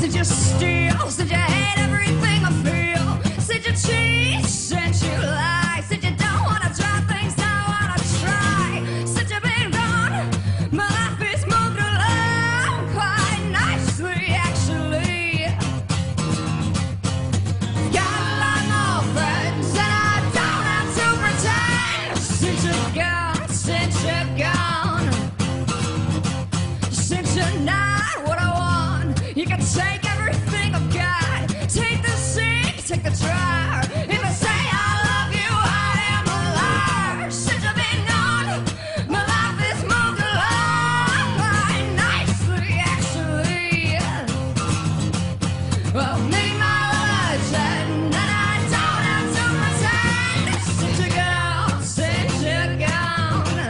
Since you steal, since you hate everything I feel, since you cheat, since you lie, since you don't wanna try things, don't wanna try, since you've been gone, my life is moved along quite nicely, actually. Got a lot more friends, and I don't have to pretend. Since you're gone, since you're gone, since you're not what I want, you can take everything I've got. Take the seat, take the trial. If I say I love you, I am a liar. Since you've been gone, my life is moved along quite nicely, actually. Well, make my legend, and I don't have to pretend. Since you're gone, since you're gone,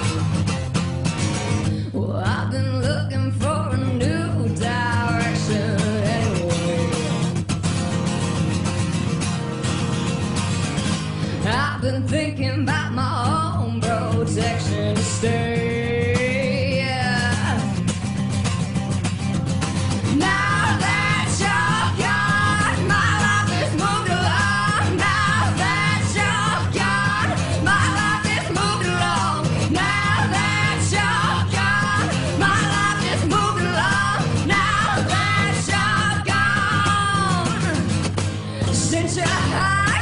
well, I've been looking for a new direction anyway. I've been thinking about my own protection to stay. Now that you're gone, my life is moved along. Now that you're gone, my life is moved along. Now that you're gone, my life is moved along. Now that you're gone, since you're high.